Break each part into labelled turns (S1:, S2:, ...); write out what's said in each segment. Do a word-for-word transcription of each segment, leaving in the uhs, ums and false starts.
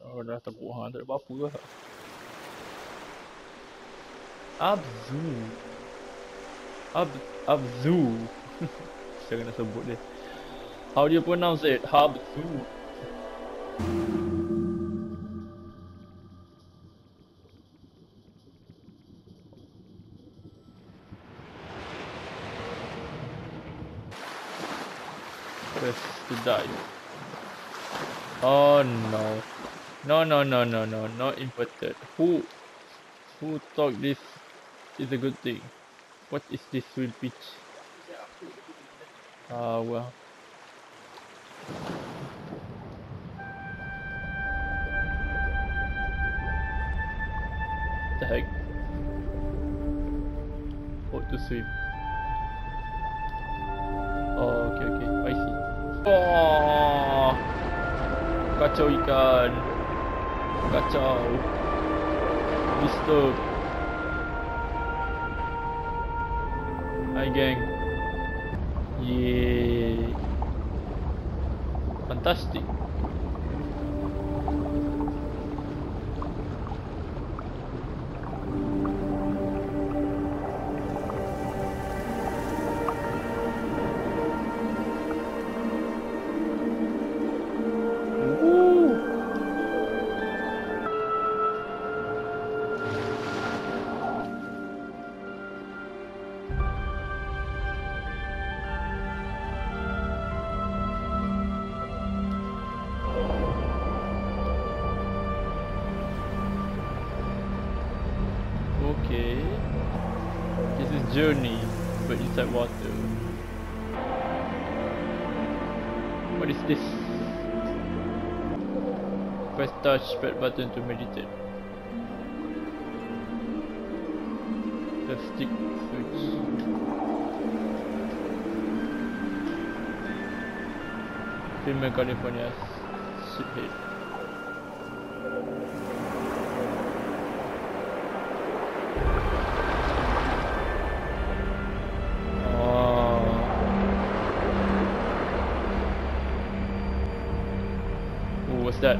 S1: Oh, dah tepuk hang, tak ada apa-apa lah. Abzu. Ab Abzu. Saya kena sebut dia. How do you pronounce it? Abzu. Press to die. Oh no. No no no no no not inverted. Who who thought this is a good thing? What is this real pitch? Ah uh, well. The heck? How to swim? Oh okay okay I see. Oh, kacau ikan. Kacau. Disturb. Hi gang. Yay. Fantastic. Okay. This is journey, but inside water. What is this? Press touchpad button to meditate. The stick switch. Film California shithead. What's that?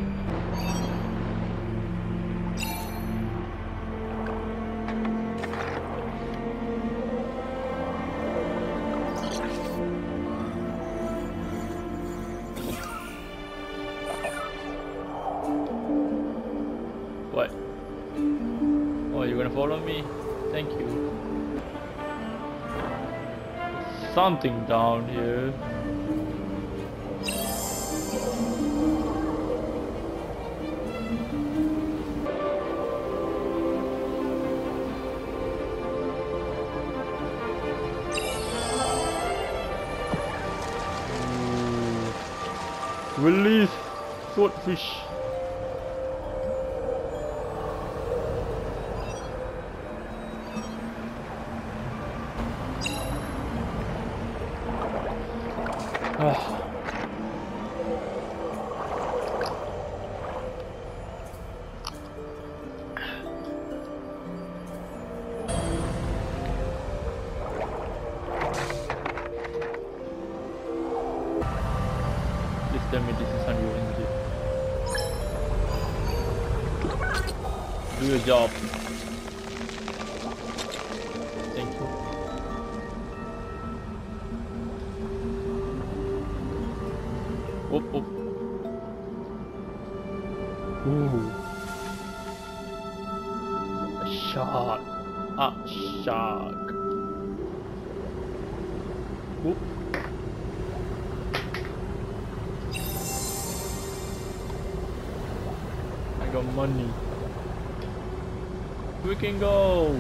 S1: What? Oh, you're gonna follow me? Thank you. Something down here. Release swordfish. Ah. Please tell me this is unreal. Do your job. Thank you. Whoop whoop. Ooh. A shark. A shark. Whoop. I got money. We can go.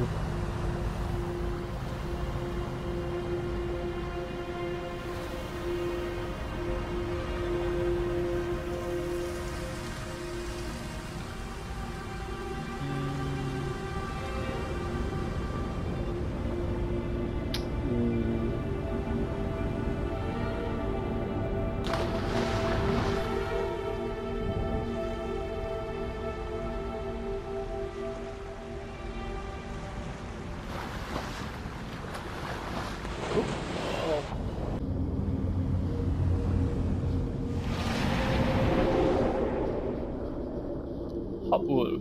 S1: hot wool.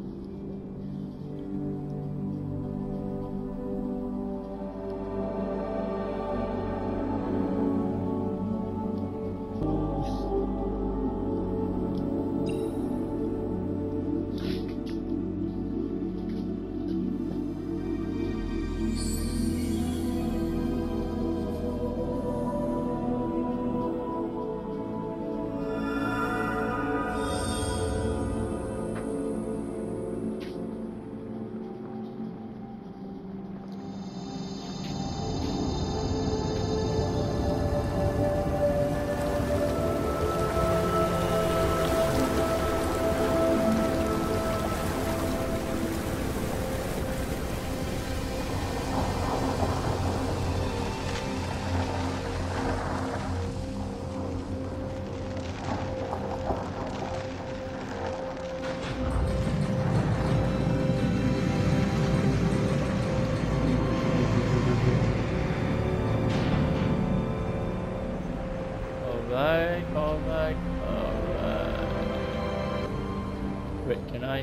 S1: Alright, alright, alright. Wait, can I?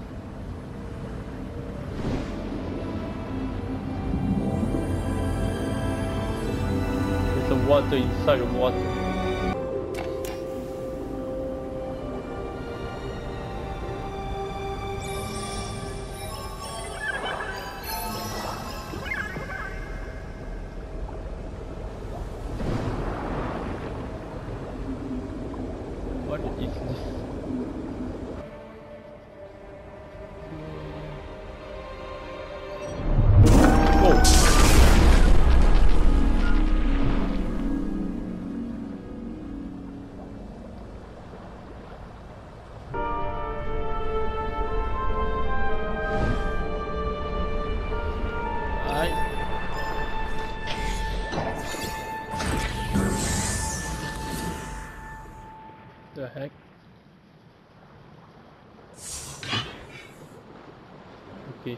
S1: There's a water inside the water. What is this? Oh. Alright. The heck? Okay.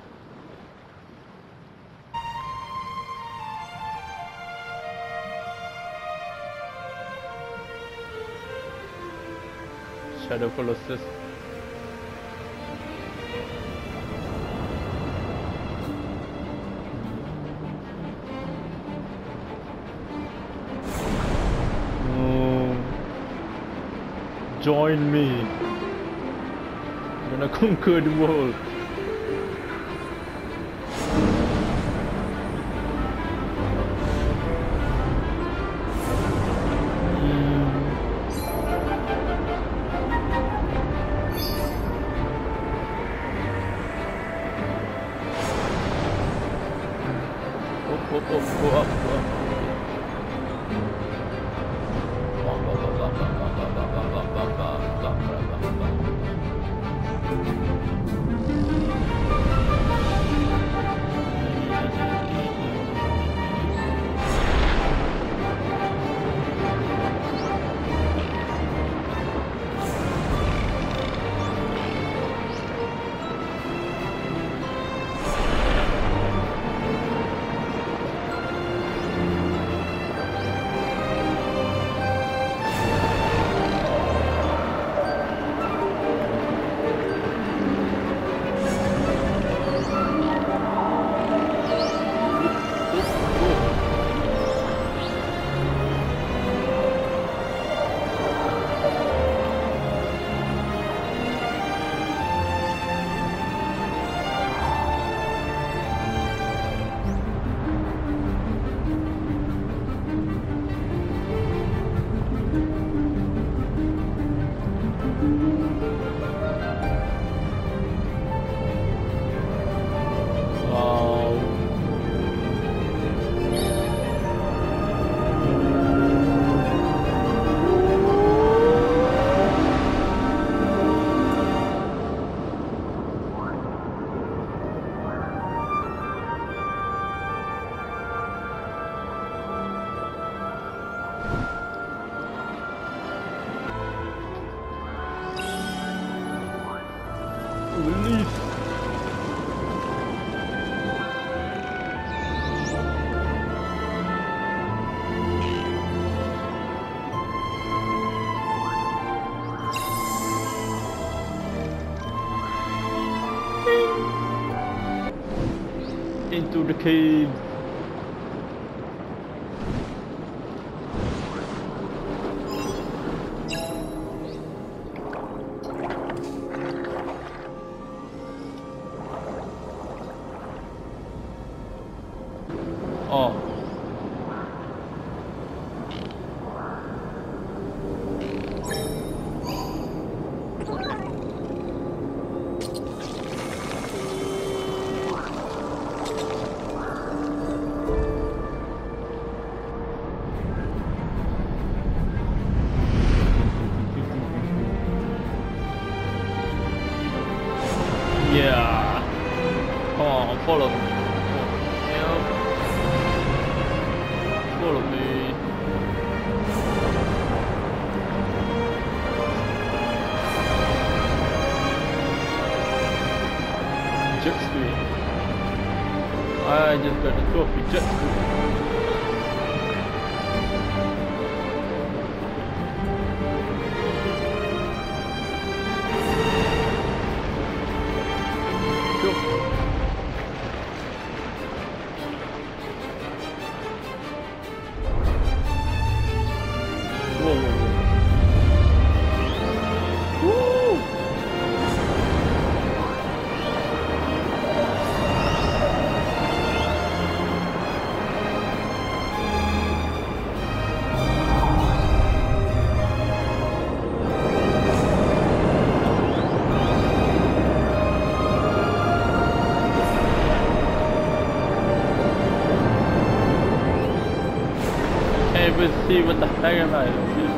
S1: Shadow Colossus. Oh. Join me. I'm gonna conquer the world. Up, up, up, go up, go up. Release. into the cave. Oh. Yeah. Come on, follow me. Yep. Follow me. Jet ski. I just got a trophy jet ski. We'll see what the heck am I doing.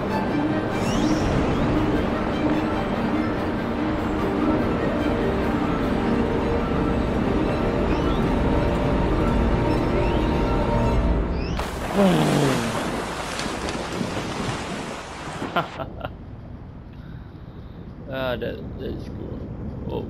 S1: Ah, that that's cool. Oh.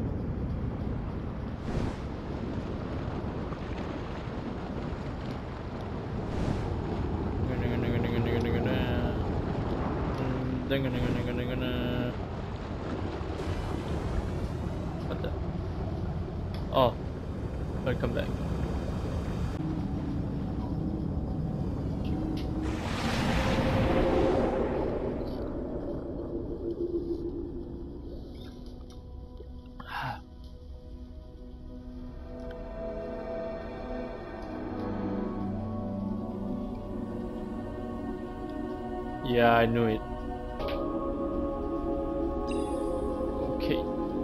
S1: What the? Oh, welcome back. Yeah, I knew it. Okay.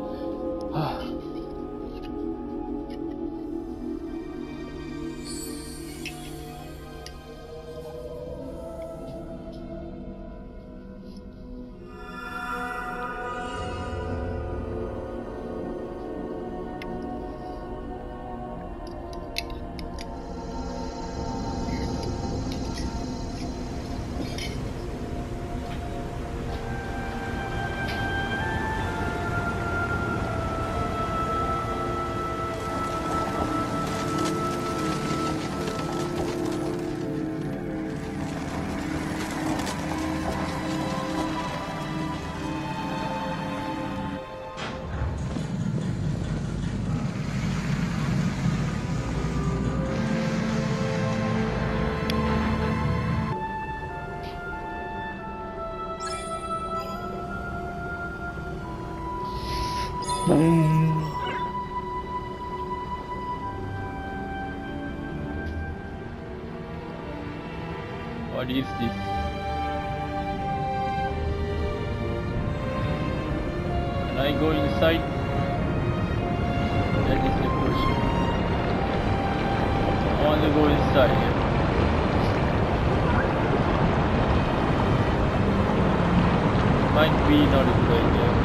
S1: What is this? Can I go inside? That is the question. I want to go inside. Yeah. Might be not a good idea.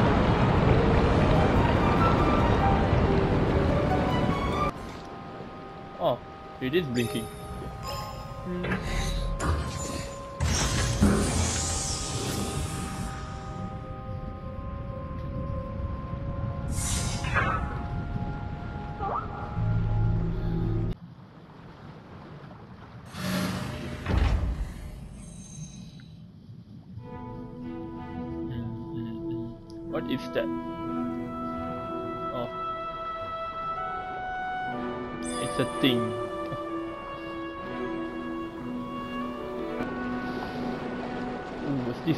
S1: Oh, it is blinking. Hmm. What is that? Oh. I it's a thing. Ooh, what's this?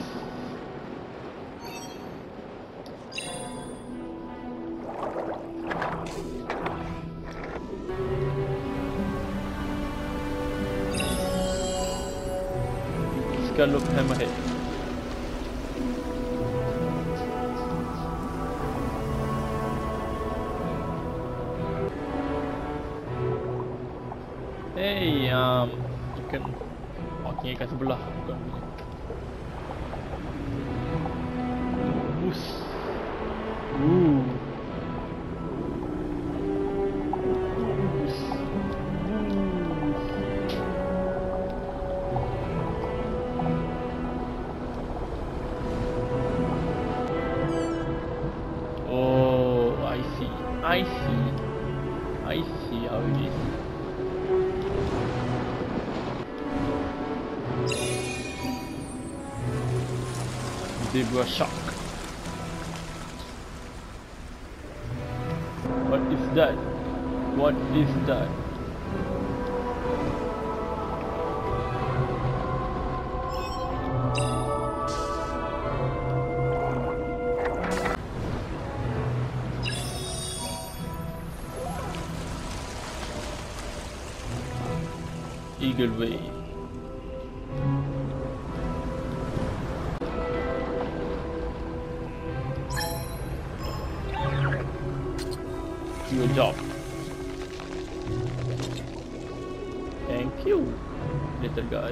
S1: Scallop hammerhead. Hey, um, ikan. Okay, ikan sebelah. Bukan punya. Bus. Ooh. Bus. Oh, I see. I see. I see how it is. Zebra shark. What is that? What is that? Eagle way. Your job. Thank you, little guy.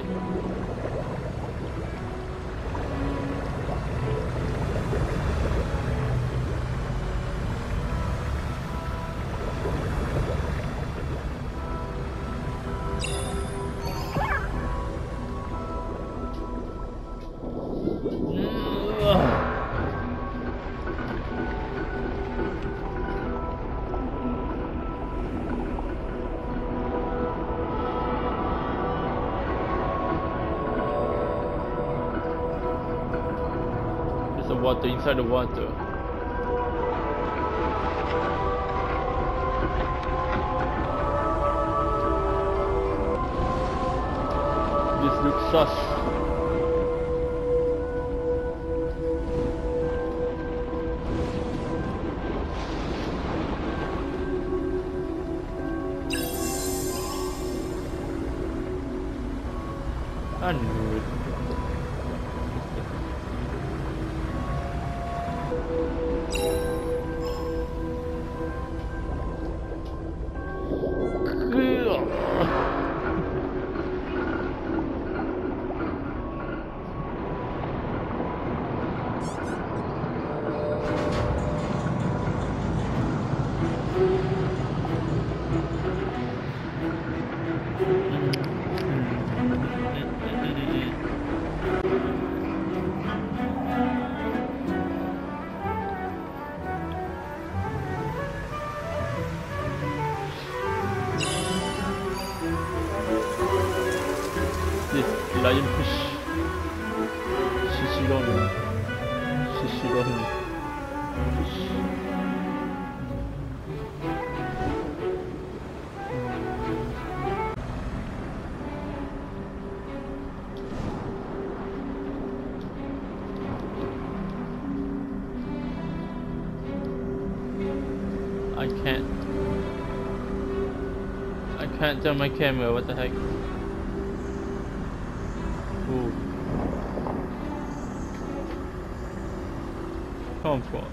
S1: Water inside the water. This looks sus. I knew it. Lionfish. Shishiron. Shishiron. Fish. I can't. I can't turn my camera, what the heck? Ooh. Come on.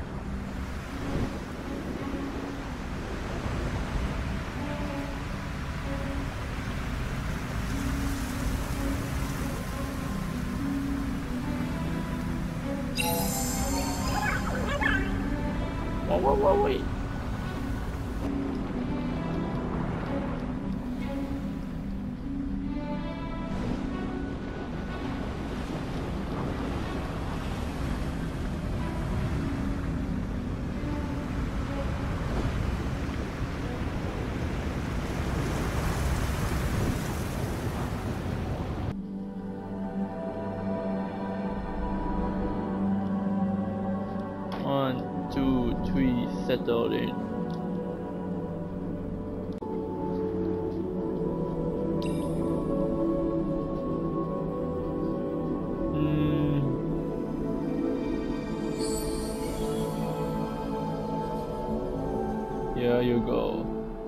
S1: Whoa, whoa, whoa, wait. One, two, three, settle in. Here you go.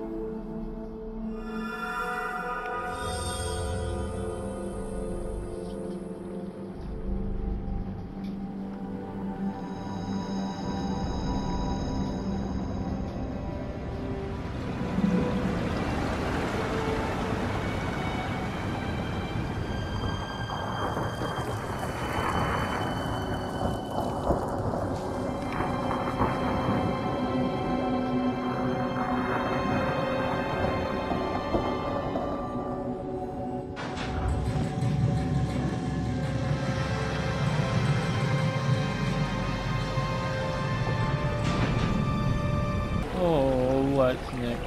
S1: Oh, what's next?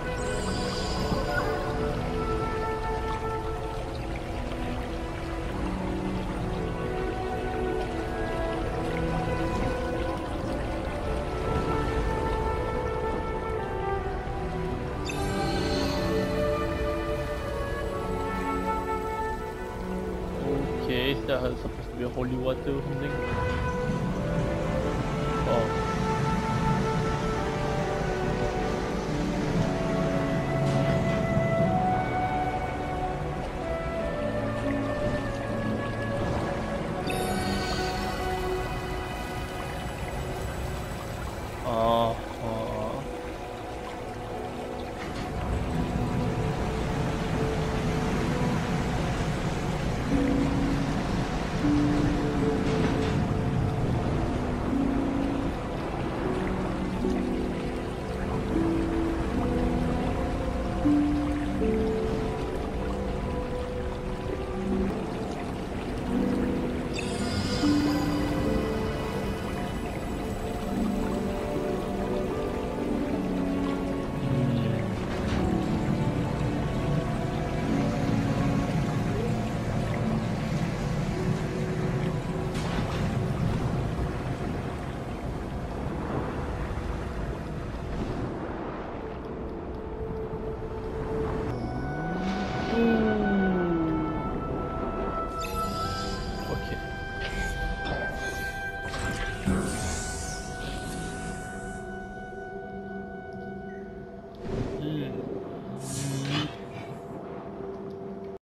S1: Okay, is that supposed to be a holy water or something? Oh. Oh, oh.